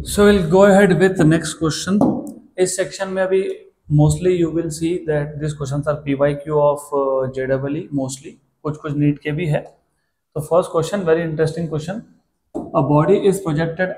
So we'll go ahead with the next question. इस section में अभी mostly you will see that this questions are PYQ of JEE मोस्टली, कुछ कुछ NEET के भी है. तो first question very interesting question. A body is projected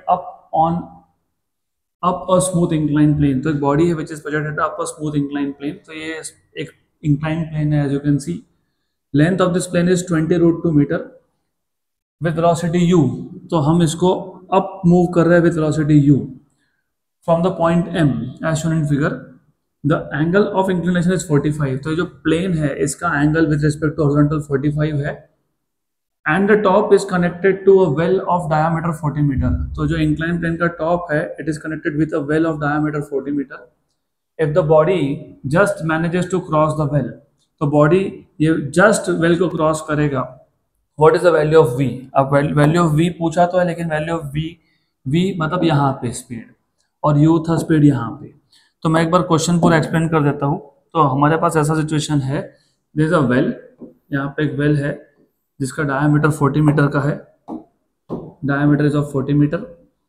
up a smooth incline plane. तो एक बॉडी है which is projected up a smooth incline plane. तो ये एक इंक्लाइन प्लेन है as you can see. Length of this plane is 20√2 metre with velocity u. तो हम इसको अप मूव कर रहे हैं with velocity u from the point m as shown in figure. The angle of inclination is 45. तो जो plane है इसका angle with respect to horizontal 45 है. And the top is connected to a well of diameter 40 metre. तो जो incline plane का top है it is connected with a well of diameter 40 metre. If the body just manages to cross the well, तो body ये just well को cross करेगा. What is the value of v? अब value of v पूछा तो है, लेकिन value of v मतलब यहाँ पे स्पीड और u था स्पीड यहाँ पे. तो मैं एक बार क्वेश्चन पूरा एक्सप्लेन कर देता हूँ. तो हमारे पास ऐसा सिचुएशन है, देयर इज अ वेल. यहाँ पे एक वेल है जिसका डायमीटर 40 मीटर का है. Diameter is of 40 metre.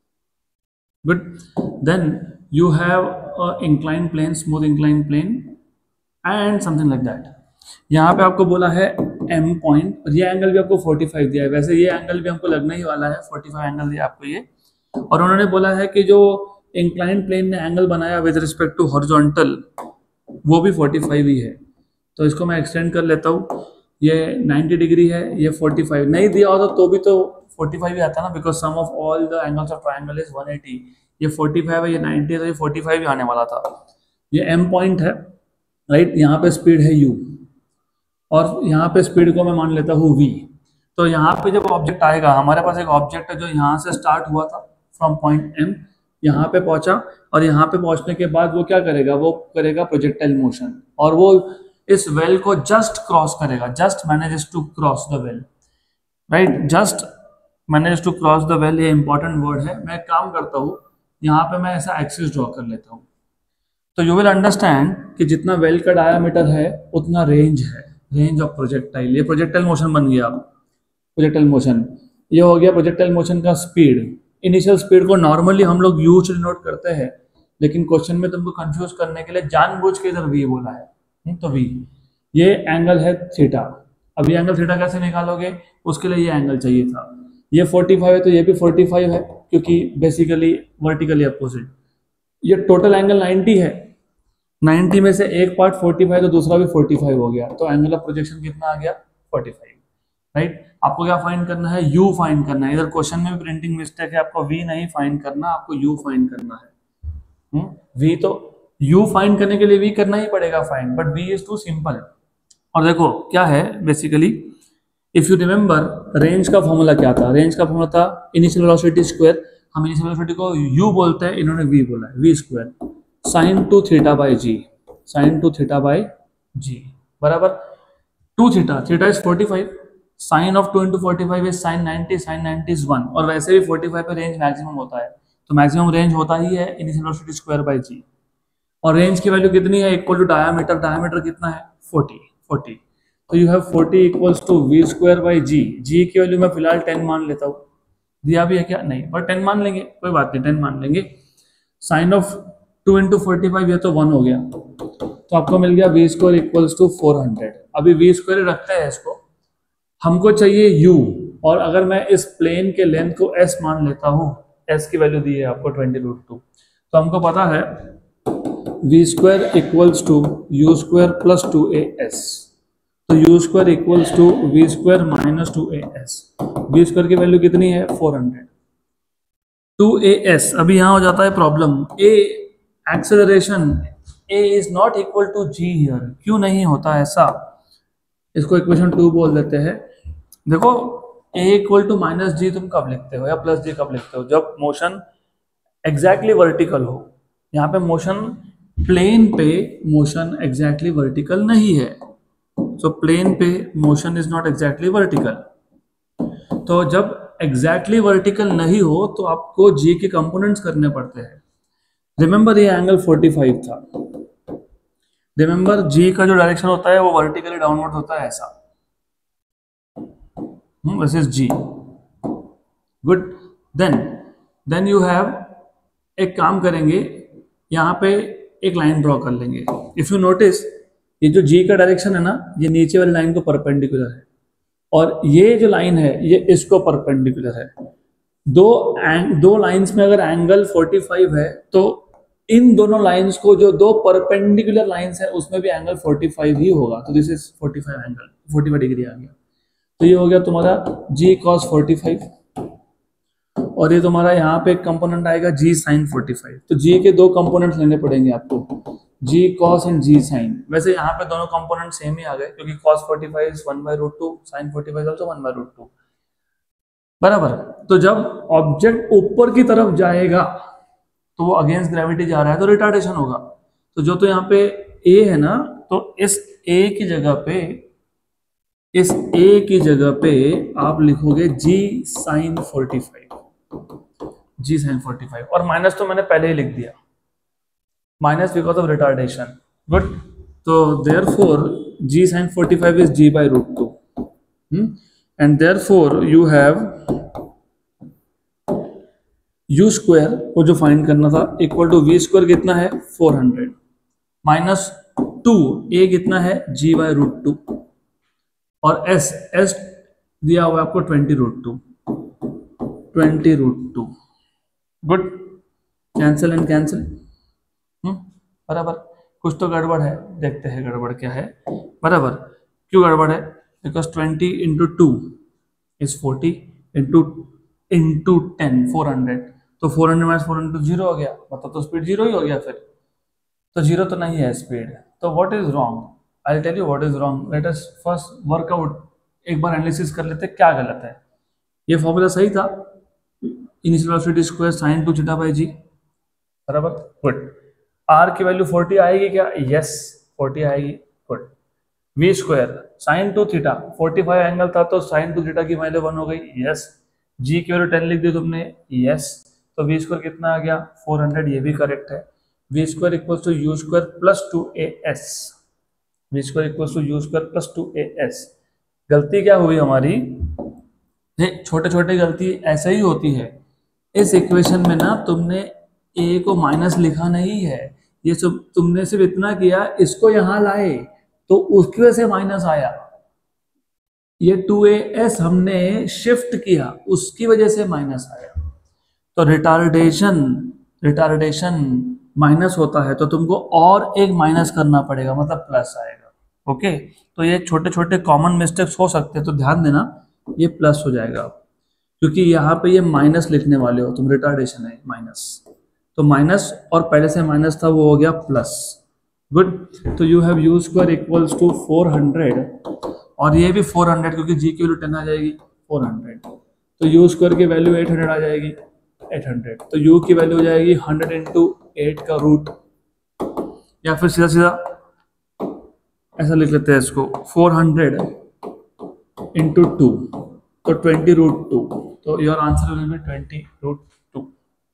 Good. Then you have a incline plane, smooth incline plane and something like that. यहाँ पे आपको बोला है m पॉइंट, और ये एंगल भी आपको 45 दिया है. वैसे ये एंगल भी हमको लगना ही वाला है, 45 एंगल दिया आपको ये. और उन्होंने बोला है कि जो इंक्लाइन प्लेन ने एंगल बनाया विद रिस्पेक्ट टू हॉरिजॉन्टल वो भी 45 ही है. तो इसको मैं एक्सटेंड कर लेता हूँ. ये 90 डिग्री है, ये 45. नहीं दिया होता तो भी तो 45 ही आता ना, because sum of all the angles of triangle is 180. ये 45 है, ये 90 है, तो ये 45 ही आने वाला था. ये m पॉइंट है, राइट. यहाँ पे स्पीड है u और यहाँ पे स्पीड को मैं मान लेता हूँ v. तो यहाँ पे जब ऑब्जेक्ट आएगा, हमारे पास एक ऑब्जेक्ट है जो यहाँ से स्टार्ट हुआ था फ्रॉम पॉइंट m, यहाँ पे पहुंचा, और यहाँ पे पहुंचने के बाद वो क्या करेगा, वो करेगा प्रोजेक्टाइल मोशन, और वो इस वेल को जस्ट क्रॉस करेगा. Just manages to cross the well, right. Just manages to cross the well, ये इंपॉर्टेंट वर्ड है. मैं काम करता हूँ, यहाँ पे मैं ऐसा एक्सिस ड्रॉ कर लेता हूँ. तो यू विल अंडरस्टैंड कि जितना वेल का डायामीटर है उतना रेंज है, रेंज ऑफ प्रोजेक्टाइल. ये प्रोजेक्टाइल मोशन बन गया. प्रोजेक्टाइल मोशन ये हो गया. प्रोजेक्टाइल मोशन का स्पीड, इनिशियल स्पीड को नॉर्मली हम लोग u से डिनोट करते हैं, लेकिन क्वेश्चन में तुमको कंफ्यूज करने के लिए जानबूझ के इधर v बोला है. तो v, ये एंगल है थीटा. अब ये एंगल थीटा कैसे निकालोगे, उसके लिए ये एंगल चाहिए था. ये 45 है तो ये भी 45 है, क्योंकि बेसिकली वर्टिकली अपोजिट. ये टोटल एंगल 90 है. 90 में से एक पार्ट 45 तो दूसरा भी 45 हो गया. तो एंगल ऑफ प्रोजेक्शन कितना आ गया, 45, राइट. आपको क्या फाइंड करना है, u फाइंड करना है. इधर क्वेश्चन में भी प्रिंटिंग मिस्टेक है, आपको v नहीं फाइंड करना, आपको u फाइंड करना है. v तो u फाइंड करने के लिए v करना ही पड़ेगा find, but v is too simple. और देखो क्या है basically, if you remember range का फॉर्मूला क्या था. रेंज का फॉर्मूला था इनिशियल वेलोसिटी स्क्वायर. हम इनिशियल वेलोसिटी को u बोलते हैं, इन्होंने v बोला है. v square sine two theta by g, sine two theta by g बराबर 2 theta. Theta is 45, sine of 2 into 45 is sine 90, sine 90 is 1. और वैसे भी 45 पे रेंज मैक्सिमम होता है, तो मैक्सिमम रेंज होता ही है initial velocity square by g. और रेंज की वैल्यू कितनी है, इक्वल टू डायमीटर. डायमीटर कितना है, 40. तो you have 40 equals to v square by g. G की वैल्यू मैं फिलहाल 10 मान लेता हूँ. दिया भी है क्या, नहीं, पर 10 मान लेंगे, कोई बात नहीं, 10 मान लेंगे. साइन ऑफ 2 into 45 ये तो 1 हो गया, तो आपको मिल गया v स्क्वायर इक्वल्स टू 400. अभी v स्क्वायर रखते हैं इसको, हमको चाहिए u. और अगर मैं इस प्लेन के लेंथ को s मान लेता हूँ, s की वैल्यू दी है आपको 20√2, तो हमको पता है v square equals to u square plus 2as. तो u square equals to v square minus 2as. v square की वैल्यू कितनी है, 400. 2as. अभी यहाँ हो जाता है problem. a acceleration a is not equal to g here. क्यों नहीं होता ऐसा, इसको इक्वेशन 2 बोल देते हैं. देखो a equal to minus g तुम कब लिखते हो या प्लस जी कब लिखते हो, जब मोशन एग्जैक्टली वर्टिकल हो. यहाँ पे मोशन प्लेन पे मोशन एग्जैक्टली वर्टिकल नहीं है. सो प्लेन पे motion is not exactly vertical. तो जब एग्जैक्टली वर्टिकल नहीं हो तो आपको जी के कंपोनेंट्स करने पड़ते हैं. रिमेंबर ये एंगल 45 था. रिमेंबर जी का जो डायरेक्शन होता है वो वर्टिकली डाउनवर्ड होता है ऐसा. This is g. Good. Then you have एक काम करेंगे, यहाँ पे एक लाइन ड्रॉ कर लेंगे। इफ यू नोटिस, ये जो जी का डायरेक्शन है ना, ये नीचे वाली लाइन को परपेंडिकुलर है, और ये जो लाइन है ये इसको परपेंडिकुलर है। दो लाइंस में अगर एंगल 45 है, तो इन दोनों लाइंस को, जो दो परपेंडिकुलर लाइंस है, उसमें भी एंगल 45 ही होगा। तो दिस इज 45 एंगल, 45 डिग्री आ गया। तो ये हो गया तुम्हारा जी कॉस 45, और ये तुम्हारा यहाँ पे एक कंपोनेंट आएगा जी साइन 45। तो जी के दो कंपोनेंट्स लेने पड़ेंगे आपको, g cos and g sine. वैसे यहाँ पे दोनों कंपोनेंट सेम ही आ गए, क्योंकि कॉस 45 इज 1/√2, साइन 45 आल्सो 1/√2, बराबर। तो जब ऑब्जेक्ट ऊपर की तरफ जाएगा तो वो अगेंस्ट ग्रेविटी जा रहा है, तो रिटार्डेशन होगा। तो जो तो यहाँ पे ए है ना, तो इस ए की जगह पे आप लिखोगे जी साइन 45, जी साइन 45, और माइनस तो मैंने पहले ही लिख दिया, minus because of retardation. Good. तो therefore g sine 45 is g/√2, and therefore you have u square को जो फाइंड करना था इक्वल टू v स्क्वायर कितना है 400 माइनस 2 a कितना है g/√2, और s दिया हुआ है आपको 20√2, 20√2। गुड। कैंसिल एंड कैंसिल, बराबर। कुछ तो गड़बड़ है, देखते हैं गड़बड़ क्या है। बराबर। क्यों गड़बड़ है? बिकॉज 20 इंटू 2 इज 40 इंटू 10 400, तो 400 माइनस 400 जीरो हो गया, मतलब तो स्पीड जीरो ही हो गया फिर। तो जीरो तो नहीं है स्पीड, तो what is wrong? I will tell you what is wrong. Let us first work out, एक बार एनालिसिस कर लेते क्या गलत है। ये फॉर्मूला सही था, initial velocity square sine 2 theta by g, बराबर। गुड। आर की वैल्यू 40 आएगी क्या? यस 40 आएगी। Good. V square sine 2 theta 45 angle था, तो साइन 2 थीटा की वैल्यू 1 हो गई। यस। जी की वैल्यू 10 लिख दी तुमने। यस। तो वी स्क्वायर कितना आ गया 400, ये भी करेक्ट है। V square equals to u square plus 2as, v square equals to u square plus 2as। गलती क्या हुई हमारी? छोटे छोटे गलती ऐसे ही होती है। इस इक्वेशन में ना तुमने ए को माइनस लिखा नहीं है, ये सब तुमने सिर्फ इतना किया, इसको यहां लाए तो उसकी वजह से माइनस आया। ये 2as हमने शिफ्ट किया, उसकी वजह से माइनस आया। तो रिटार्डेशन माइनस होता है, तो तुमको और एक माइनस करना पड़ेगा, मतलब प्लस आएगा। ओके। तो ये छोटे छोटे कॉमन मिस्टेक्स हो सकते हैं, तो ध्यान देना, ये प्लस हो जाएगा, क्योंकि यहाँ पे ये माइनस लिखने वाले हो तुम, रिटार्डेशन है माइनस, तो माइनस और पहले से माइनस था वो हो गया प्लस। गुड। तो you have u square equals to 400, और ये भी 400 क्योंकि जी की वैल्यू 10 आ जाएगी 400, तो यू स्क्वायर की वैल्यू 800 आ जाएगी 800, तो u की वैल्यू हो जाएगी 100 इंटू 8 का रूट, या फिर सीधा सीधा ऐसा लिख लेते हैं इसको 400 इंटू 2, तो 20√2, तो your answer will be 20√2,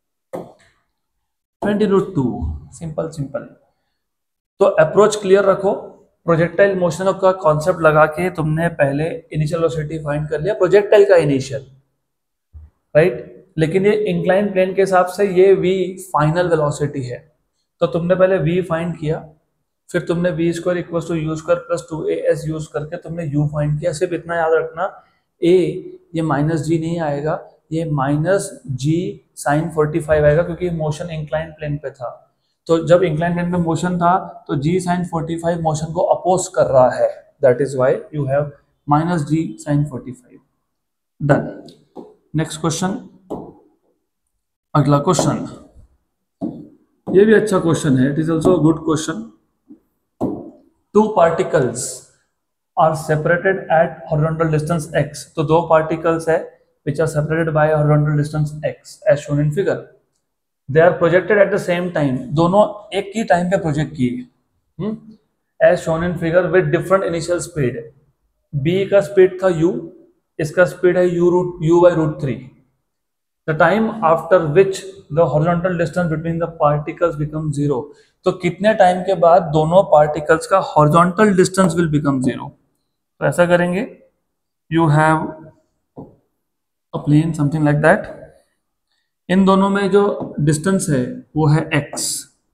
20√2। Simple simple. तो अप्रोच क्लियर रखो। प्रोजेक्टाइल मोशन का कॉन्सेप्ट लगा के तुमने पहले इनिशियल वेलोसिटी फाइंड कर लिया, प्रोजेक्टाइल का इनिशियल, राइट। लेकिन ये इंक्लाइन प्लेन के हिसाब से ये v फाइनल वेलोसिटी है, तो तुमने पहले v फाइंड किया, फिर तुमने v square equals to u square plus 2as use करके तुमने u फाइंड किया। सिर्फ इतना याद रखना, a ये माइनस जी नहीं आएगा, ये माइनस जी साइन 45 आएगा, क्योंकि मोशन इंक्लाइन प्लेन पे था। तो जब इंक्लाइन प्लेन पे मोशन था तो जी साइन 45 मोशन को अपोज कर रहा है, that is why you have minus g sine 45। Done. Next question, अगला क्वेश्चन, ये भी अच्छा क्वेश्चन है, it is also good question. Two particles are separated at horizontal distance x, तो दो पार्टिकल्स है which are separated by a horizontal distance x as shown in figure. They are projected at the same time, दोनों एक ही time पे project किए, as shown in figure with different initial speed. b का speed था u, इसका speed है u/√3. The time after which the horizontal distance between the particles becomes 0. तो कितने टाइम के बाद दोनों पार्टिकल्स का horizontal distance will become 0? तो ऐसा करेंगे, you have a plane something like that, इन दोनों में जो डिस्टेंस है वो है x।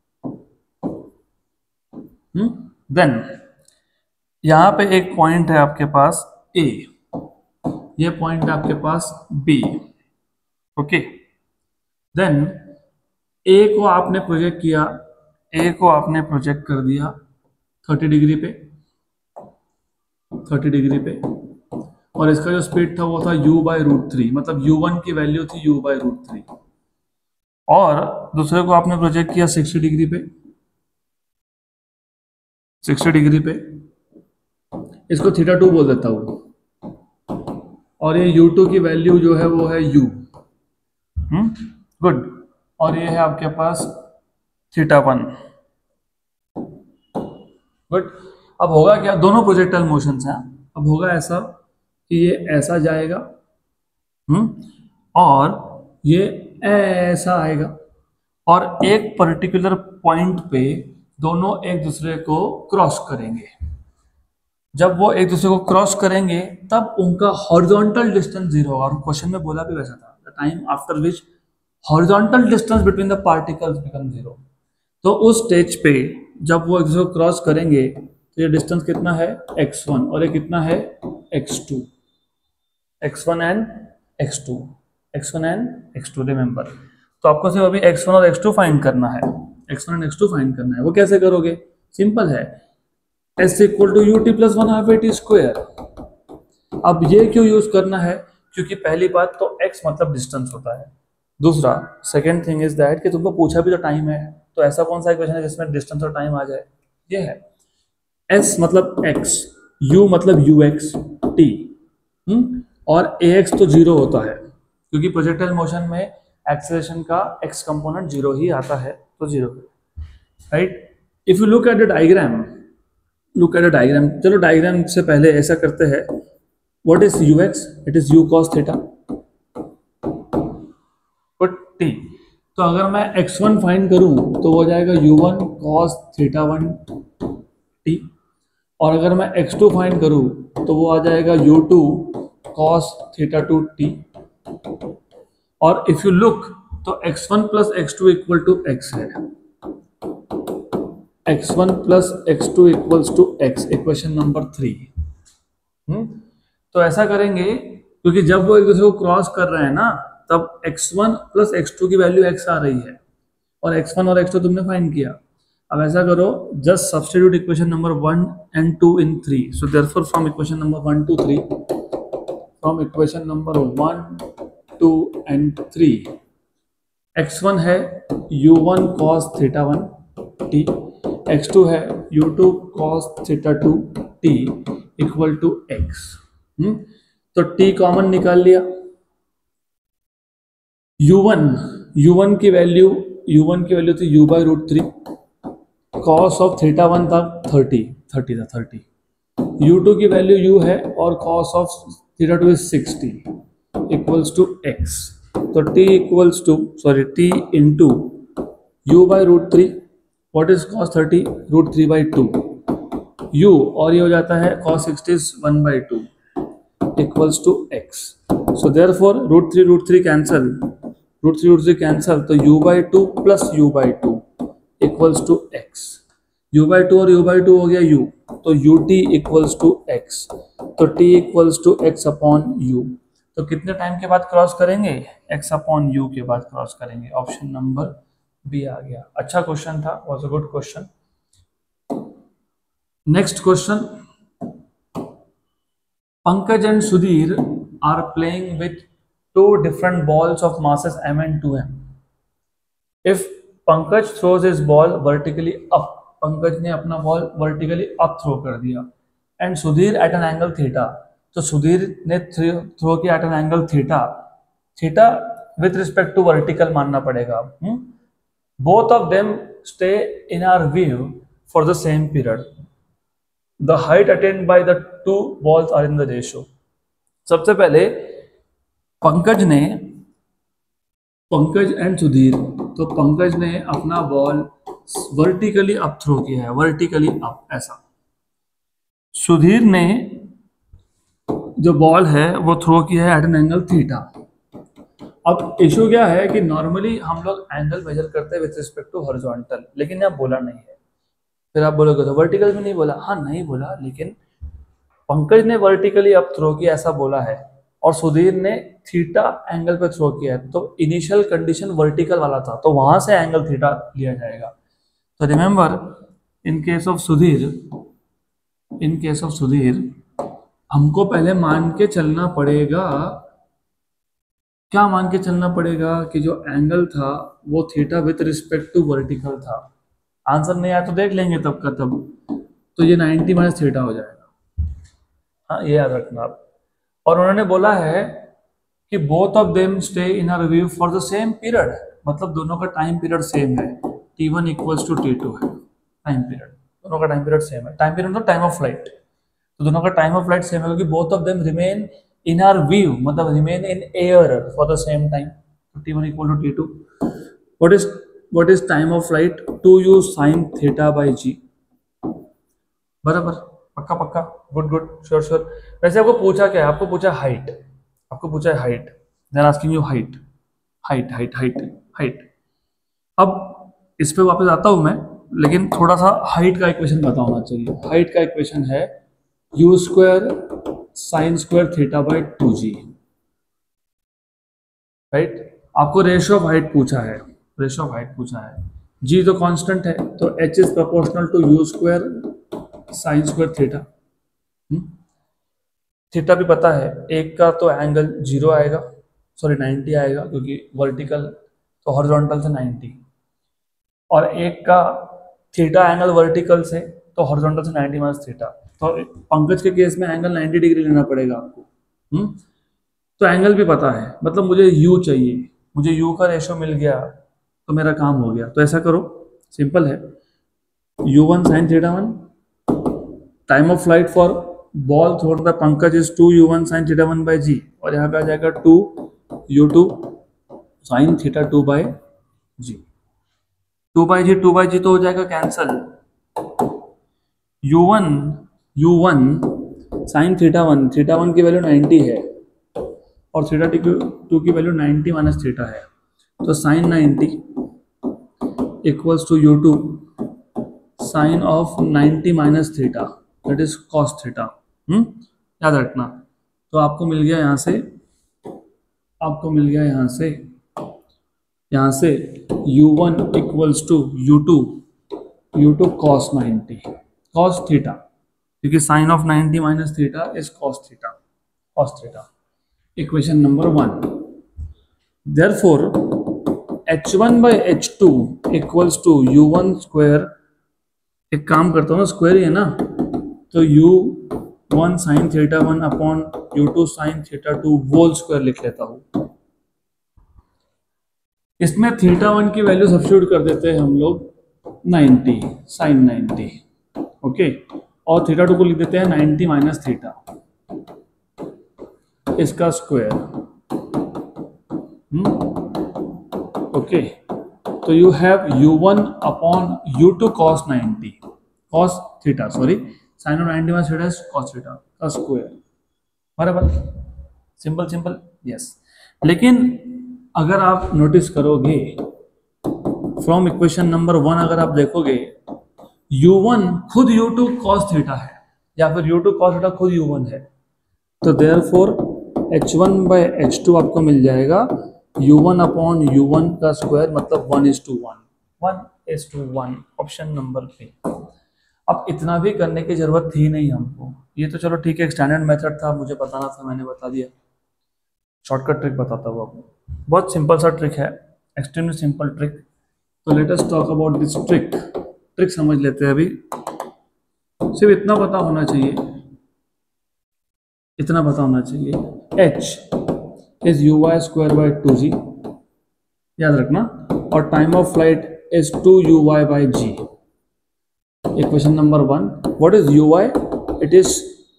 देन यहाँ पे एक पॉइंट है आपके पास a, ये पॉइंट है आपके पास b। ओके, देन a को आपने प्रोजेक्ट किया, a को आपने प्रोजेक्ट कर दिया 30 डिग्री पे, 30 डिग्री पे, और इसका जो स्पीड था वो था u/√3, मतलब u1 की वैल्यू थी u/√3। और दूसरे को आपने प्रोजेक्ट किया 60 डिग्री पे, 60 डिग्री पे, इसको θ2 बोल देता हूँ, और ये u2 की वैल्यू जो है वो है u। गुड, और ये है आपके पास θ1। गुड, अब होगा क्या, दोनों प्रोजेक्टाइल मोशंस हैं, अब होगा ऐसा कि ये ऐसा जाएगा और ये ऐसा आएगा, और एक पर्टिकुलर पॉइंट पे दोनों एक दूसरे को क्रॉस करेंगे। जब वो एक दूसरे को क्रॉस करेंगे तब उनका हॉरिजॉन्टल डिस्टेंस 0 होगा, और क्वेश्चन में बोला भी वैसा था, the time after which horizontal distance between the particles become 0। तो उस स्टेज पे जब वो एक दूसरे को क्रॉस करेंगे तो ये डिस्टेंस कितना है x1, और ये कितना है x2, x1 and x2, x1 and x2 remember. तो आपको सिर्फ अभी x1 और x2 फाइंड करना है, x1 एंड x2 फाइंड करना है। वो कैसे करोगे, सिंपल है, s equal to ut plus 1/2 square. अब ये क्यों यूज करना है, क्योंकि पहली बात तो x मतलब डिस्टेंस होता है, दूसरा सेकेंड थिंग इज दैट कि तुमको पूछा भी तो टाइम है, तो ऐसा कौन सा इक्वेशन है जिसमें डिस्टेंस और टाइम आ जाए, ये है। s मतलब x, u मतलब ux t, और ax तो 0 होता है, क्योंकि प्रोजेक्टाइल मोशन में एक्सेलरेशन का x कंपोनेंट 0 ही आता है, तो 0, right. If you look at the diagram, look at the diagram, चलो डायग्राम से पहले ऐसा करते हैं, what is ux, it is u cos theta, t। तो अगर मैं x1 फाइंड करूं तो वो जाएगा u1 cos θ1 t, और अगर मैं x2 फाइंड करूं तो वो आ जाएगा u2 cos θ2 t। और इफ यू लुक तो x1 plus x2 equal to x है, x1 plus x2 equals to x, equation number 3। तो ऐसा करेंगे, क्योंकि जब वो एक दूसरे को क्रॉस कर रहे हैं ना, तब x1 प्लस x2 की वैल्यू x आ रही है, और x1 और x2 तुमने फाइंड किया। अब ऐसा करो, just substitute equation number 1 and 2 in 3। So therefore from equation number 1 to 3, from equation number 1, 2 and 3, x1 है u1 cos θ1 t, x2 है u2 cos θ2 t equal to x। तो t कॉमन निकाल लिया, u1 की वैल्यू थी u/√3, cos of θ1 था 30 था 30, u2 की वैल्यू u है, और cos of θ2 is 60 equals to x। तो t into u/√3, what is cos 30, √3/2, u, और ये हो जाता है cos 60 is 1/2 equals to x। So therefore √3 cancel, √3 cancel, तो u/2 plus u/2 equals to x, u/2 और u/2 हो गया u, तो ut इक्वल्स टू x, तो t equals to x upon u। तो कितने टाइम के बाद क्रॉस करेंगे, x अपॉन u के बाद क्रॉस करेंगे। ऑप्शन नंबर बी आ गया। अच्छा क्वेश्चन था, was a good question. Next question, Pankaj and Sudhir are playing with two different balls of masses m and 2m. If Pankaj throws his ball vertically up, Pankaj ने अपना ball vertically up throw कर दिया, and Sudhir at an angle theta, तो सुधीर ने throw किया at an angle theta with respect to vertical मानना पड़ेगा। Both of them stay in our view for the same period, the height attained by the two balls are in the ratio. सबसे पहले Pankaj and Sudhir, तो पंकज ने अपना ball vertically up throw किया है, vertically up ऐसा। सुधीर ने जो बॉल है वो थ्रो किया है एट एन एंगल थीटा, अब इशू क्या है कि नॉर्मली हम लोग एंगल मेजर करते हैं विद रिस्पेक्ट टू हॉरिजॉन्टल, लेकिन यहाँ बोला नहीं है। फिर आप बोलोगे तो वर्टिकल भी नहीं बोला। हाँ नहीं बोला, लेकिन पंकज ने वर्टिकली अब थ्रो किया ऐसा बोला है और सुधीर ने थीटा एंगल पे थ्रो किया है, तो इनिशियल कंडीशन वर्टिकल वाला था, तो वहां से एंगल थीटा लिया जाएगा। तो remember, in case of Sudhir, in case of Sudhir हमको पहले मान के चलना पड़ेगा, क्या मान के चलना पड़ेगा कि जो एंगल था वो theta with respect to vertical था। आंसर नहीं आया तो देख लेंगे तब का तब, तो ये 90 माइनस थीटा हो जाएगा। हाँ ये याद रखना आप। और उन्होंने बोला है कि both of them stay in our view for the same period, मतलब दोनों का टाइम पीरियड सेम है, T1 इक्वल्स टू T2 है टाइम पीरियड, दोनों का टाइम पीरियड सेम है। टाइम पीरियड मतलब टाइम ऑफ फ्लाइट, तो दोनों का टाइम ऑफ फ्लाइट सेम है क्योंकि both of them remain in our view, मतलब remain in air for the same time, T1 equal to T2। What is time of flight? 2u sin theta by g। बराबर, पक्का पक्का, good good, sure sure. वैसे आपको पूछा क्या है? आपको पूछा हाइट, आपको पूछा है height, then asking you height, height height height height. अब इस पे वापस आता हूं मैं, लेकिन थोड़ा सा हाइट का इक्वेशन पता होना चाहिए। हाइट का इक्वेशन है u square sine square theta by 2g, right. आपको रेशियो ऑफ हाइट पूछा है, रेशियो ऑफ हाइट पूछा है, g तो कांस्टेंट है, तो h is proportional to u square sine square theta. Theta भी पता है, एक का तो एंगल 0 आएगा, सॉरी 90 आएगा क्योंकि वर्टिकल तो हॉरिजॉन्टल से 90, और एक का थीटा एंगल वर्टिकल से तो हॉरिजॉन्टल से 90 माइनस थीटा। तो पंकज के केस में एंगल 90 डिग्री लेना पड़ेगा आपको। तो एंगल भी पता है, मतलब मुझे u चाहिए, मुझे u का रेशियो मिल गया तो मेरा काम हो गया। तो ऐसा करो, सिंपल है, u1 sin theta 1, time of flight for ball thrown by Pankaj is 2u1 sin theta 1 by g, और यहाँ पे आ जाएगा 2u2 sin theta 2 by g। 2 by g तो हो जाएगा कैंसल। u1 साइन थीटा 1 की वैल्यू 90 है और थीटा 2 की वैल्यू 90 माइनस थीटा है, तो sine 90 equals to u2 sine of 90 minus theta, that is cos theta. याद रखना। तो आपको मिल गया यहाँ से, आपको मिल गया यहाँ से u1 equals to u2 cos 90 cos theta, क्योंकि sine of 90 minus theta is cos theta. Equation number 1। Therefore h1 by h2 equals to u1 square, एक काम करता हूँ ना, स्क्वायर ही है ना, तो u1 sine theta 1 upon u2 sine theta 2 whole square लिख लेता हूँ। इसमें थीटा 1 की वैल्यू सब्स्टिट्यूट कर देते हैं हम लोग 90 साइन 90, ओके, और थीटा 2 को लिख देते हैं 90 माइनस थीटा, इसका स्क्वायर। ओके, तो you have u1 upon u2 cos 90 cos theta, sorry sine of 90 minus theta cos theta का स्क्वायर, बराबर, सिंपल सिंपल, यस। लेकिन अगर आप नोटिस करोगे फ्रॉम इक्वेशन नंबर 1, अगर आप देखोगे u1 खुद u2 cos थीटा है या फिर u2 cos थीटा खुद u1 है, तो देयरफॉर h1 बाय h2 आपको मिल जाएगा u1 अपॉन u1 का स्क्वायर, मतलब 1:1 ऑप्शन नंबर पे। अब इतना भी करने की जरूरत थी नहीं हमको, ये तो चलो ठीक है, स्टैंडर्ड मेथड था, मुझे बताना था, मैंने बता दिया। शॉर्टकट ट्रिक बताता हूँ आपको, बहुत सिंपल सा ट्रिक है, एक्सट्रीमली सिंपल ट्रिक। तो let us talk about this trick समझ लेते हैं अभी। सिर्फ इतना पता होना चाहिए, इतना पता होना चाहिए, h is uy square by 2g, याद रखना, और time of flight is 2uy by g। Equation number 1, what is uy? It is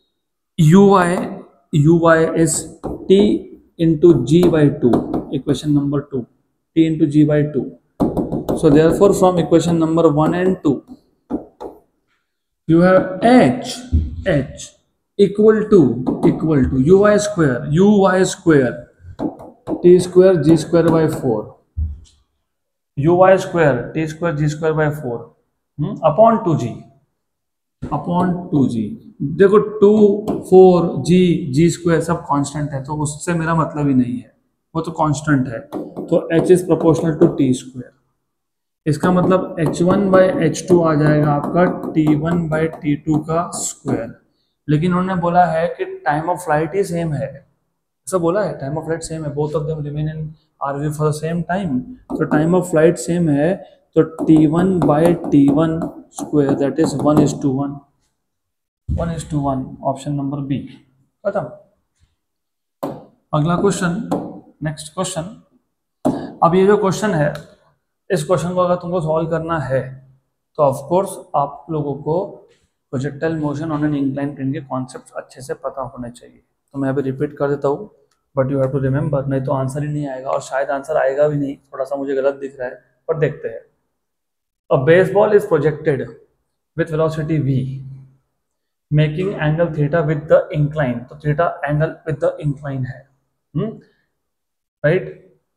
uy is t into g by 2, equation number 2, t into g by 2. So therefore from equation number 1 and 2 you have h equal to uy square t square g square by 4, u y square t square g square by 4 upon 2g, upon 2g। देखो 2 4 जी जी square सब constant है, तो उससे मेरा मतलब ही नहीं है, वो तो कांस्टेंट है। तो h is proportional to t square, इसका मतलब h1 बाई h2 आ जाएगा आपका t1 बाई t2 का स्क्वायर। लेकिन उन्होंने बोला है कि टाइम ऑफ फ्लाइट ही सेम है, ऐसा बोला है, टाइम ऑफ फ्लाइट सेम है, both of them remain in our view for the same time. तो टाइम ऑफ फ्लाइट सेम है, तो t1 by t1 square that is 1:1, 1:1, option number B खत्म। अगला क्वेश्चन, नेक्स्ट क्वेश्चन। अब ये जो क्वेश्चन है, इस क्वेश्चन को अगर तुमको सॉल्व करना है तो ऑफ कोर्स आप लोगों को projectile motion on an incline plane के कॉन्सेप्ट अच्छे से पता होने चाहिए। तो मैं अभी रिपीट कर देता हूँ, but you have to remember, नहीं तो आंसर ही नहीं आएगा, और शायद आंसर आएगा भी नहीं, थोड़ा सा मुझे गलत दिख रहा है, पर देखते हैं। A baseball is projected with velocity v, making angle theta with the incline, तो theta angle with the incline है, right.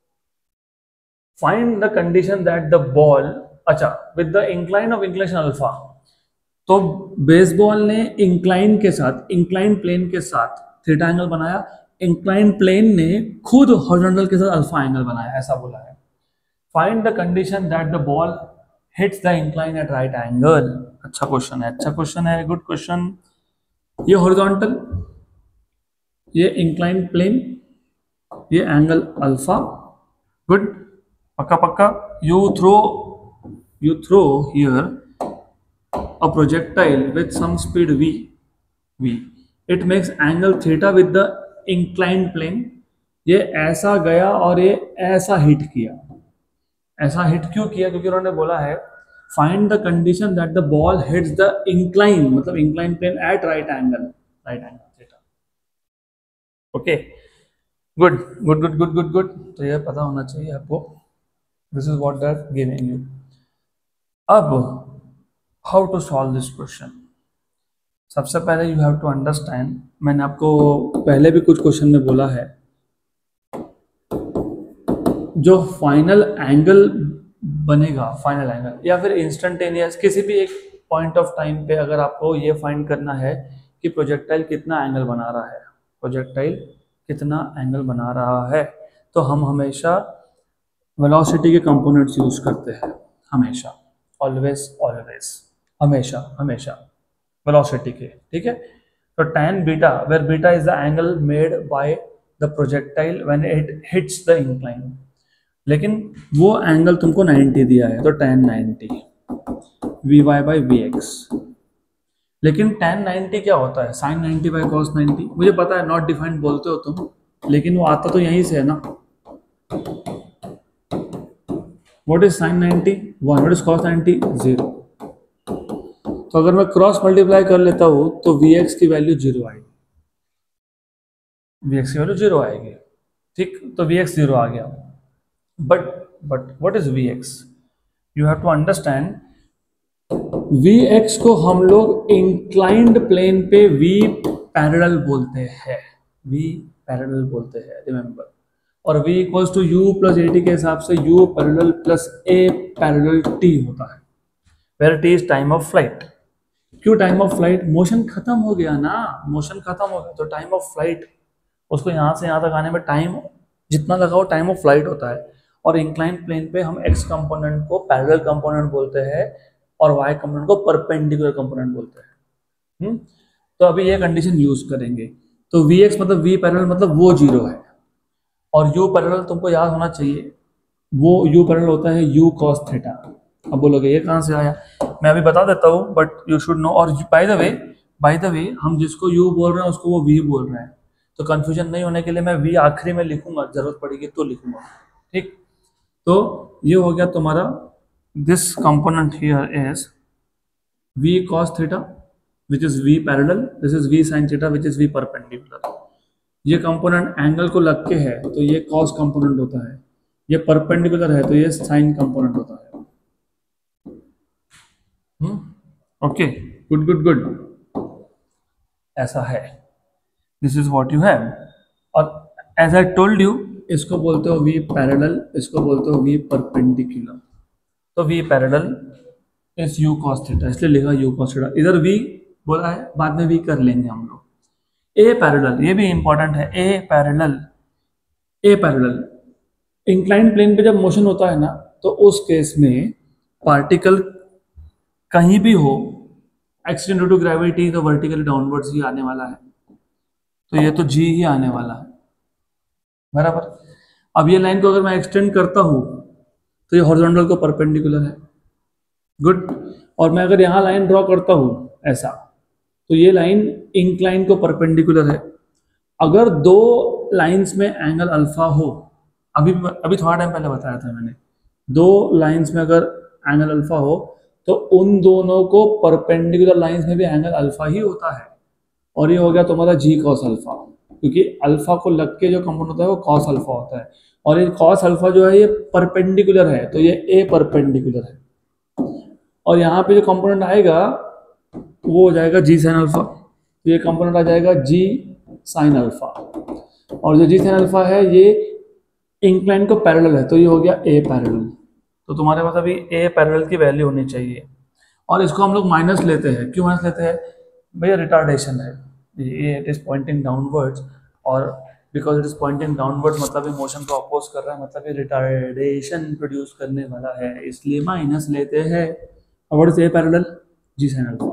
Find the condition that the ball, अच्छा, with the incline of inclination alpha. तो baseball ने incline के साथ, incline plane के साथ theta angle बनाया, इंक्लाइन प्लेन ने खुद हॉरिजॉन्टल के साथ अल्फा एंगल बनाया, ऐसा बोला है। Find the condition that the ball hits the incline at right angle. अच्छा क्वेश्चन है, अच्छा क्वेश्चन है, गुड क्वेश्चन। ये हॉरिजॉन्टल, ये इंक्लाइन प्लेन, ये एंगल अल्फा, गुड, पक्का पक्का। you throw here a projectile with some speed v, it makes angle theta with the inclined plane। ये ऐसा गया और ये ऐसा हिट किया, ऐसा हिट क्यों किया? क्योंकि उन्होंने बोला है find the condition that the ball hits the incline, मतलब incline plane at right angle, right angle theta. Okay, good good good good good good, तो ये पता होना चाहिए आपको। This is what they are giving you. अब how to solve this question. सबसे पहले यू हैव टू अंडरस्टैंड, मैंने आपको पहले भी कुछ क्वेश्चन में बोला है, जो फाइनल एंगल बनेगा, फाइनल एंगल या फिर इंस्टेंटेनियस किसी भी एक पॉइंट ऑफ टाइम पे, अगर आपको ये फाइंड करना है कि प्रोजेक्टाइल कितना एंगल बना रहा है, प्रोजेक्टाइल कितना एंगल बना रहा है, तो हम हमेशा वेलोसिटी के कंपोनेंट्स यूज करते हैं, हमेशा, ऑलवेज ऑलवेज, हमेशा हमेशा वेलोसिटी के, ठीक है। तो tan beta, where beta is the angle made by the projectile when it hits the incline, लेकिन वो एंगल तुमको 90 दिया है, तो tan 90 vy बाई vx। लेकिन tan 90 क्या होता है? sin 90 by cos 90। मुझे पता है नॉट डिफाइंड बोलते हो तुम, लेकिन वो आता तो यहीं से है ना। What is sin 90? 1, what is cos 90? 0। तो अगर मैं क्रॉस मल्टीप्लाई कर लेता हूं तो vx की वैल्यू 0 आएगी, vx की वैल्यू 0 आएगी, ठीक। तो vx 0 आ गया, but what is vx? You have to understand, vx को हम लोग इंक्लाइंड प्लेन पे v पैरेलल बोलते हैं, v पैरेलल बोलते हैं, रिमेंबर। और v equals to u plus at के हिसाब से u parallel plus a parallel t होता है, where t is time of flight. क्यों टाइम ऑफ फ्लाइट? मोशन खत्म हो गया ना, मोशन खत्म हो गया, तो टाइम ऑफ फ्लाइट, उसको यहाँ से यहाँ तक आने में टाइम जितना लगा वो टाइम ऑफ फ्लाइट होता है। और इंक्लाइन प्लेन पे हम एक्स कंपोनेंट को पैरेलल कंपोनेंट बोलते हैं और वाई कंपोनेंट को परपेंडिकुलर कंपोनेंट बोलते हैं। तो अभी ये कंडीशन यूज करेंगे, तो वी एक्स मतलब वी पैरेलल मतलब वो 0 है, और यू पैरेलल तुमको याद होना चाहिए, वो यू पैरेलल होता है यू कॉस थीटा। अब बोलोगे ये कहाँ से आया? मैं अभी बता देता हूँ, बट यू शुड नो। और बाय द वे हम जिसको यू बोल रहे हैं उसको वो वी बोल रहे हैं, तो कंफ्यूजन नहीं होने के लिए मैं वी आखिरी में लिखूंगा, जरूरत पड़ेगी तो लिखूंगा, ठीक। तो ये हो गया तुम्हारा, this component here is v cos theta which is v parallel, this is v sin theta which is v perpendicular. ये कंपोनेंट एंगल को लग के है तो ये cos कंपोनेंट होता है, ये परपेंडिकुलर है तो ये sin कंपोनेंट होता है। ओके, गुड गुड गुड, ऐसा है, this is what you have. और एज आई टोल्ड यू, इसको बोलते हो वी पैरेलल, इसको बोलते हो वी परपेंडिकुलर। तो v parallel is u cos theta, इसलिए लिखा यू कॉस थीटा। इधर वी बोला है, बाद में भी कर लेंगे हम लोग। ए पैरेलल, ये भी इंपॉर्टेंट है। A parallel, a parallel incline plane पे जब मोशन होता है ना, तो उस केस में पार्टिकल कहीं भी हो, एक्सीडेंट ड्यू टू ग्रेविटी, तो वर्टिकली डाउनवर्ड्स ही आने वाला है, तो ये तो जी ही आने वाला है, बराबर। अब ये लाइन को अगर मैं एक्सटेंड करता हूं तो ये हॉरिजॉन्टल को परपेंडिकुलर है, गुड। और मैं अगर यहाँ लाइन ड्रॉ करता हूं ऐसा, तो ये लाइन इंक्लाइन को परपेंडिकुलर है। अगर दो लाइंस में एंगल अल्फा हो, अभी अभी थोड़ा टाइम पहले बताया था मैंने, दो लाइंस में अगर एंगल अल्फा हो तो उन दोनों को परपेंडिकुलर लाइंस में भी एंगल अल्फा ही होता है, और ये हो गया तुम्हारा जी कॉस अल्फा, क्योंकि अल्फा को लग के जो कंपोनेंट होता है वो कॉस अल्फा होता है, और ये कॉस अल्फा जो है ये परपेंडिकुलर है, तो ये ए परपेंडिकुलर है। और यहाँ पे जो कंपोनेंट आएगा वो हो जाएगा जी साइन अल्फा, तो ये कंपोनेंट आ जाएगा जी साइन अल्फा, और जो जी साइन अल्फा है ये इंक्लाइन को पैरेलल है, तो ये हो गया ए पैरेलल। तो तुम्हारे पास अभी ए पैरेलल की वैल्यू होनी चाहिए, और इसको हम लोग माइनस लेते हैं। क्यों माइनस लेते हैं भैया? रिटार्डेशन है, ये इट इज पॉइंटिंग डाउनवर्ड्स, और because it is pointing downwards मतलब ये मोशन को अपोज कर रहा है, मतलब ये रिटार्डेशन प्रोड्यूस करने वाला है, इसलिए माइनस लेते हैं। और what is a parallel? G sine alpha.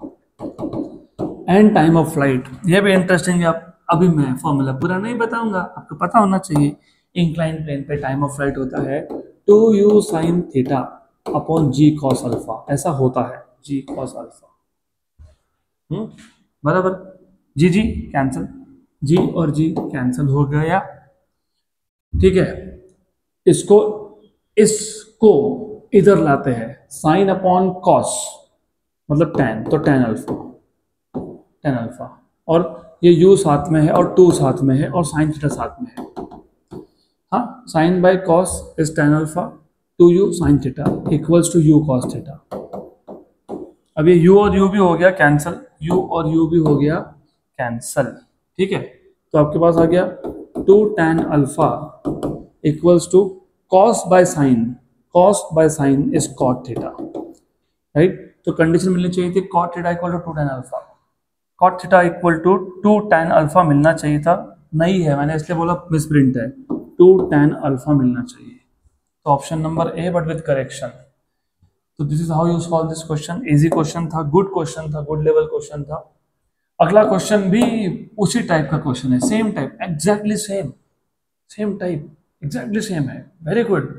And time of flight, ये भी इंटरेस्टिंग है। आप अभी मैं फॉर्मूला पूरा नहीं बताऊंगा, आपको पता होना चाहिए। इंक्लाइन प्लेन पे टाइम ऑफ फ्लाइट होता है 2u sin थीटा अपॉन जी कॉस अल्फा, ऐसा होता है, जी कॉस अल्फा। बराबर। जी जी कैंसिल, जी और जी कैंसिल हो गया, ठीक है। इसको इसको इधर लाते हैं, साइन अपॉन कॉस मतलब टेन, तो टेन अल्फा, टेन अल्फा, और ये u साथ में है और 2 साथ में है और साइन थीटा साथ में है। हाँ, sine by cos is tan alpha, 2u sine theta equals to u cos theta. अब ये u और u भी हो गया कैंसल, u और u भी हो गया कैंसल, ठीक है। तो आपके पास आ गया 2 tan alpha equals to cos by sine, cos by sine is cot theta, right. तो कंडीशन मिलनी चाहिए थी cot theta equal to 2 tan alpha, cot theta equal to 2 tan alpha मिलना चाहिए था, नहीं है, मैंने इसलिए बोला मिसप्रिंट है, 2 tan अल्फा मिलना चाहिए। तो option number A but with correction. तो this is how you solve this question. Easy question था, गुड क्वेश्चन था, गुड लेवल क्वेश्चन था। अगला क्वेश्चन भी उसी टाइप का क्वेश्चन है, same type, exactly same, same type, exactly same है, very good.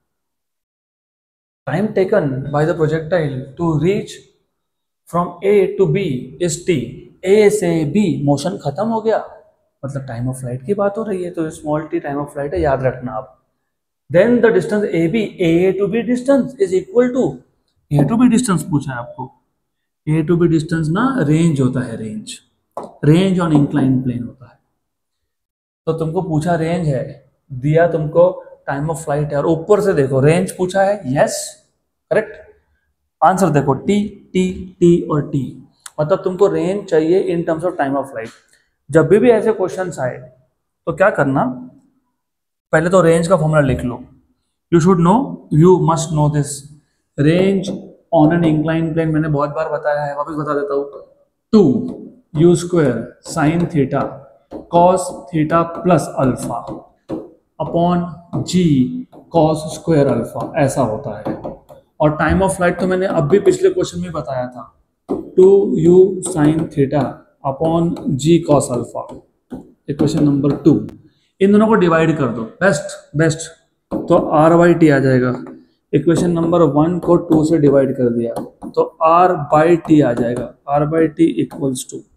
Time taken by the projectile to reach from A to B is T. A से बी मोशन खत्म हो गया, मतलब टाइम ऑफ फ्लाइट की बात हो रही है, तो small T time of flight है, याद रखना आप। Then the distance A B, A to B distance is equal to, A to B distance पूछा है आपको, ए टू बी डिस्टेंस ना रेंज होता है, range, range on incline plane होता है। तो तुमको पूछा रेंज है, दिया तुमको टाइम ऑफ फ्लाइट है, और ऊपर से देखो रेंज पूछा है, यस करेक्ट। आंसर देखो टी टी टी और टी, मतलब तुमको रेंज चाहिए in terms of time of flight. जब भी ऐसे क्वेश्चंस आए तो क्या करना, पहले तो रेंज का फॉर्मूला लिख लो। You should know, you must know this. Range on an incline plane मैंने बहुत बार बताया है, वापस बता देता हूँ, 2u square sine theta cos theta plus alpha upon जी कॉस स्क्वायर अल्फा, ऐसा होता है। और टाइम ऑफ फ्लाइट तो मैंने अब भी पिछले क्वेश्चन में बताया था, 2u साइन थीटा अपॉन जी कॉस अल्फा, इक्वेशन नंबर 2। इन दोनों को डिवाइड कर दो, बेस्ट बेस्ट, तो r बाई टी आ जाएगा। इक्वेशन नंबर 1 को 2 से डिवाइड कर दिया तो r बाई टी आ जाएगा, r by T equals to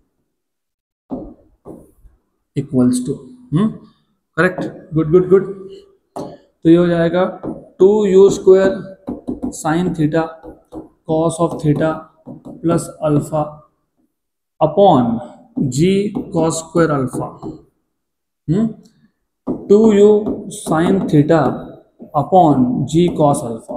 correct, good good good. तो ये हो जाएगा 2u square sine theta cos of theta plus alpha upon ji cos square alpha, 2u sine theta upon ji cos alpha.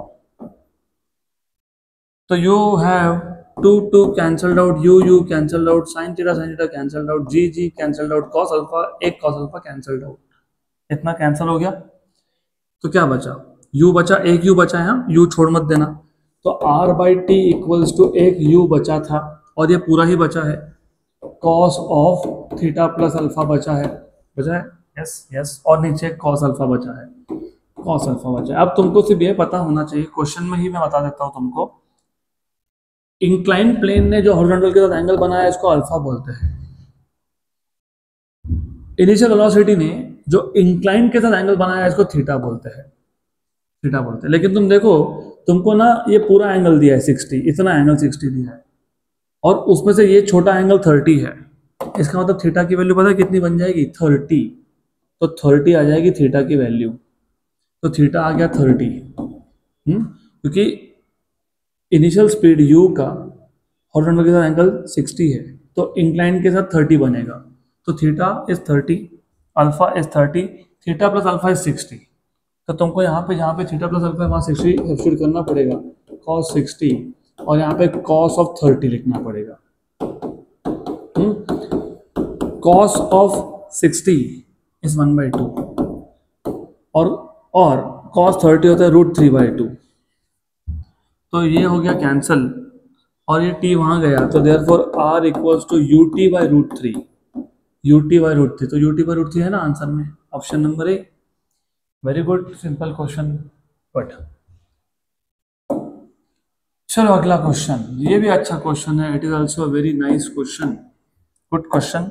तो you have 2 cancelled out, you cancelled out, sine theta cancelled out, G cancelled out, cos alpha, एक cos alpha cancelled out, इतना cancel हो गया, तो क्या बचा, u बचा, एक u बचा है, हाँ u छोड़ मत देना, तो r by T equals to एक u बचा था और ये पूरा ही बचा है, cos of theta plus alpha बचा है, यस यस, और नीचे cos अल्फा बचा है, cos अल्फा बचा है। अब तुमको सिर्फ ये पता होना चाहिए, क्वेश्चन में ही मैं बता देता हूँ तुमको, इंक्लाइन प्लेन ने जो हॉरिजॉन्टल के साथ एंगल बनाया इसको अल्फा बोलते हैं, इनिशियल वेलोसिटी ने जो इंक्लाइन के साथ एंगल बनाया इसको थीटा बोलते हैं, थीटा बोलते हैं। लेकिन तुम देखो, तुमको ना ये पूरा एंगल दिया है 60, इतना एंगल 60 दिया है, और उसमें से ये छोटा एंगल 30 है, इसका मतलब थीटा की वैल्यू पता है कितनी बन जाएगी, 30, तो 30 आ जाएगी थीटा की वैल्यू, तो थीटा आ गया 30, क्योंकि इनिशियल स्पीड u का हॉरिजॉन्टल के साथ एंगल 60 है, तो इंक्लाइन के साथ 30 बनेगा, तो theta is 30, alpha is 30, theta plus alpha is 60, तो तुमको यहाँ पे जहाँ पे थीटा प्लस अल्फा है वहाँ 60 सब्स्टिट्यूट करना पड़ेगा, cos 60, और यहाँ पे cos ऑफ 30 लिखना पड़ेगा, cos ऑफ 60 इज 1/2, और cos 30 होता है √3/2, तो ये हो गया कैंसल, और ये t वहाँ गया, तो therefore r equals to ut/√3, ut/√3, तो ut/√3 है ना आंसर में, option number A. Very good, simple question but. चलो अगला क्वेश्चन, ये भी अच्छा क्वेश्चन है, it is also very nice question, good question.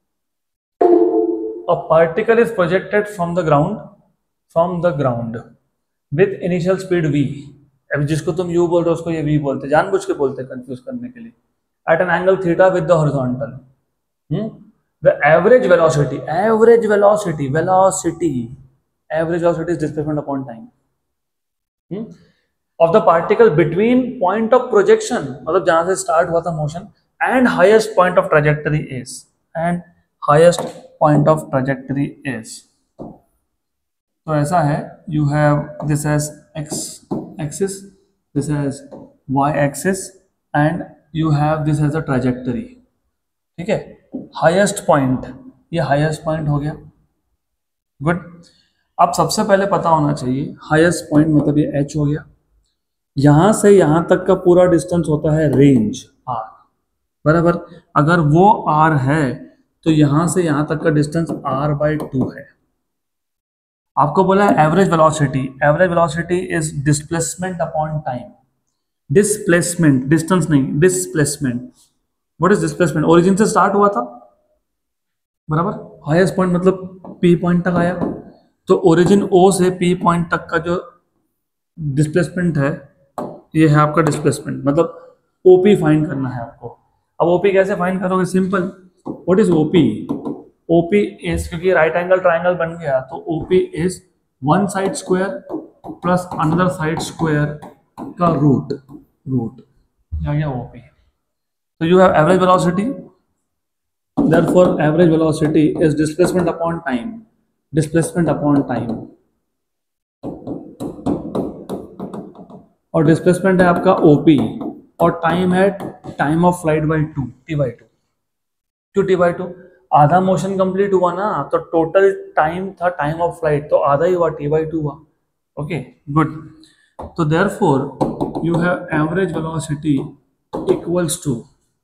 A particle is projected from the ground with initial speed v, अभी जिसको तुम u बोल रहे हो उसको ये v बोलते, जानबूझ के बोलते हैं कंफ्यूज करने के लिए, at an angle theta with the horizontal, the average velocity is displacement upon time of the particle between point of projection, मतलब जहां से स्टार्ट हुआ था मोशन, and highest point of trajectory is, तो ऐसा है, you have this as x axis, this as y axis, and you have this as a trajectory, ठीक है। हाईएस्ट पॉइंट, ये हाईएस्ट पॉइंट हो गया, गुड। अब सबसे पहले पता होना चाहिए हाईएस्ट पॉइंट मतलब ये h हो गया, यहां से यहां तक का पूरा डिस्टेंस होता है रेंज r, बराबर। अगर वो r है तो यहां से यहां तक का डिस्टेंस r/2 है। आपको बोला है average velocity is displacement upon time, displacement, distance नहीं, displacement. What is displacement, origin से स्टार्ट हुआ था, बराबर, हाईएस्ट पॉइंट मतलब P पॉइंट तक आया, तो ओरिजिन O से P पॉइंट तक का जो डिस्प्लेसमेंट है ये है आपका डिस्प्लेसमेंट, मतलब OP फाइंड करना है आपको। अब OP कैसे फाइंड करोगे, simple, what is OP is, क्योंकि राइट एंगल ट्राइंगल बन गया तो OP is one side square plus another side square का रूट आ गया OP। So you have average velocity, therefore average velocity is displacement upon time, और displacement है आपका OP, और टाइम है time of flight by 2, t/2, आधा motion complete हुआ ना, तो टोटल टाइम था टाइम ऑफ फ्लाइट, तो आधा ही हुआ, t/2 हुआ, ओके गुड। तो therefore you have average velocity equals to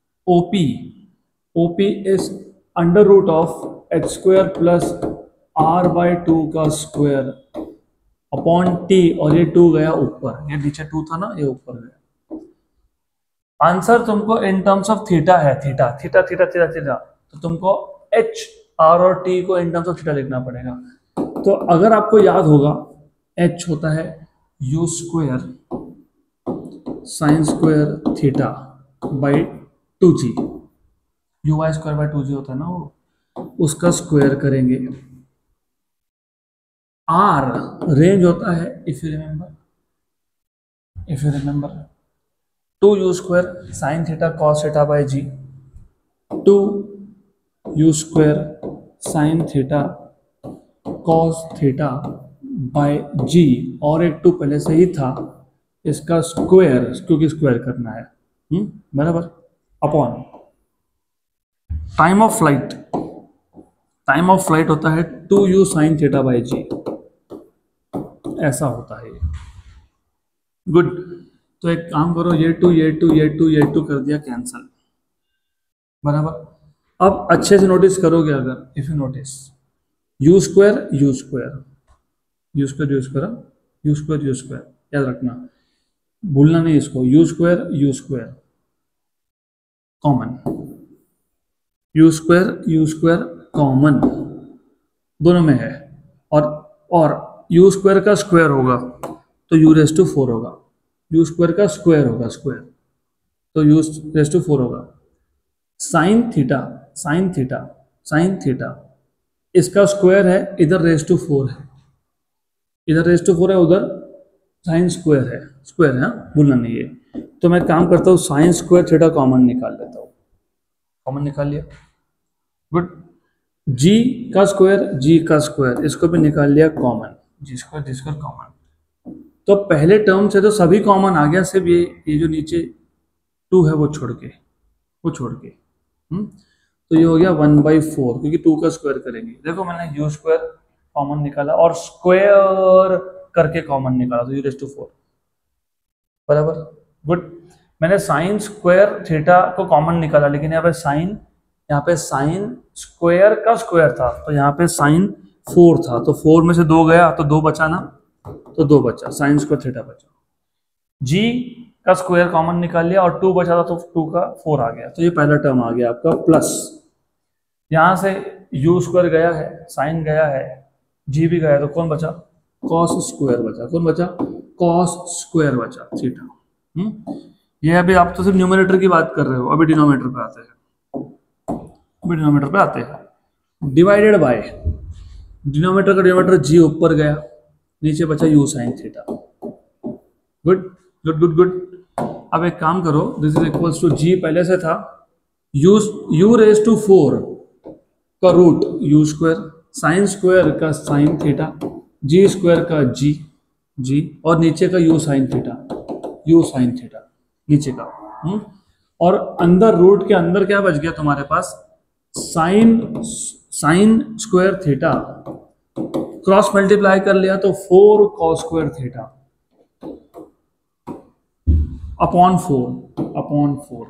OP is under root of h² plus r/2 का स्क्वायर अपॉन t, और ये 2 गया ऊपर, ये नीचे 2 था ना, ये ऊपर गया। आंसर तुमको इन टर्म्स ऑफ थीटा है, थीटा, तो तुमको h, r और t को इन टर्म्स ऑफ थीटा लिखना पड़ेगा। तो अगर आपको याद होगा h होता है u² sign square theta by 2g, uy²/2g होता है ना वो, उसका स्क्वायर करेंगे। r रेंज होता है, if you remember 2u² sine theta cos theta by g, 2u² sine theta cos theta by g, और एक 2 पहले से ही था, इसका स्क्वायर, क्योंकि स्क्वायर करना है, बराबर, upon time of time of flight होता है 2u sin थीटा बाई जी, ऐसा होता है। गुड। तो एक काम करो, ये टू ये टू ये टू ये टू कर दिया कैंसल, बराबर। अब अच्छे से नोटिस करोगे, अगर if you notice U square U square U square U square U square U square, याद रखना, भूलना नहीं इसको, U square common, U square common दोनों में है, और यू स्क्वायर का स्क्वायर होगा तो यू रेस टू 4 होगा, यू स्क्वायर का स्क्वायर होगा स्क्वायर, तो यू रेस टू 4 होगा। साइन थीटा साइन थीटा इसका स्क्वायर है, इधर रेस टू 4 है, इधर रेस टू 4 है, उधर साइन स्क्वायर है, हाँ भूलना नहीं है। तो मैं काम करता हूँ, साइन स्क्वायर थीटा कॉमन निकाल लेता हूँ, कॉमन निकाल लिया, गुड। जी का स्क्वायर इसको भी निकाल लिया कॉमन, जी स्क्वायर कॉमन। तो पहले टर्म से तो सभी कॉमन आ गया, सिर्फ ये जो नीचे 2 है वो छोड़ के तो ये हो गया 1/4, क्योंकि 2 का स्क्वायर करेंगे। देखो मैंने यू स्क्वायर कॉमन निकाला और स्क्वायर करके कॉमन निकाला, तो यू रेस टू 4, बराबर, गुड। मैंने साइन स्क्वायर थीटा को कॉमन निकाला, लेकिन यहाँ पे साइन स्क्वायर का स्क्वायर था, तो यहाँ पे साइन 4 था, तो 4 में से 2 गया तो 2 बचा ना, तो 2 बचा, साइन स्क्वायर थीटा बचा। जी का स्क्वायर कॉमन निकाल लिया और 2 बचा था, तो 2 का 4 आ गया, तो ये पहला टर्म आ गया आपका, प्लस यहाँ से यू स्क्वायर गया है, साइन गया है, जी भी गया, तो कौन बचा, कॉस स्क्वायर बचा, कौन बचा, कॉस स्क्वायर बचा थीटा। ये अभी आप तो सिर्फ न्यूमरेटर की बात कर रहे हो, अभी डिनोमिनेटर पे आते हैं, डिवाइडेड बाय, डिनोमिनेटर का डिनोमिनेटर जी ऊपर गया, नीचे बचा यू साइन थीटा, गुड। अब एक काम करो, this is equals to G पहले से था, यू रेस टू 4 का root U square, sine square का साइन थीटा, जी स्क्वायर का जी और नीचे का यू साइन थीटा नीचे का, और अंदर रूट के अंदर क्या बच गया तुम्हारे पास, sine square theta, cross multiply कर लिया तो 4 कॉस स्क्वायर थीटा अपॉन 4।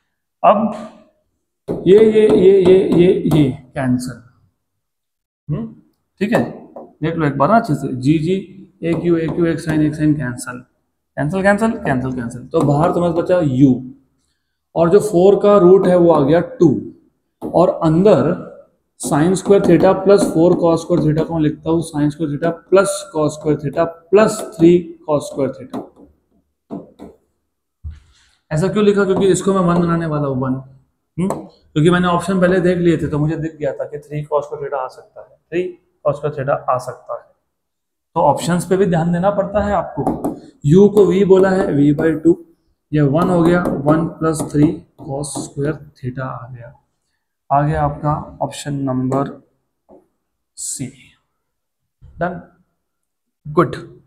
अब ये कैंसल, ठीक है, देख लो एक बार अच्छे से, जी एक यू एक साइन कैंसल, तो बाहर तुम्हारे पास बचा u, और जो 4 का रूट है वो आ गया 2, और अंदर sine square theta plus 4 cos square theta को मैं लिखता हूँ sine square theta plus cos square theta plus 3 cos square theta. ऐसा क्यों लिखा, क्योंकि इसको मैं 1 बनाने वाला हूँ, 1, क्योंकि मैंने ऑप्शन पहले देख लिए थे, तो मुझे दिख गया था कि 3 कॉस स्क्वायर थीटा आ सकता है, 3 कॉस स्क्वायर थीटा आ सकता है। तो ऑप्शंस पे भी ध्यान देना पड़ता है आपको। u को v बोला है, v/2, ये 1 हो गया, 1 प्लस 3 कॉस स्क्वायर थीटा आ गया आपका option number C. Done, good.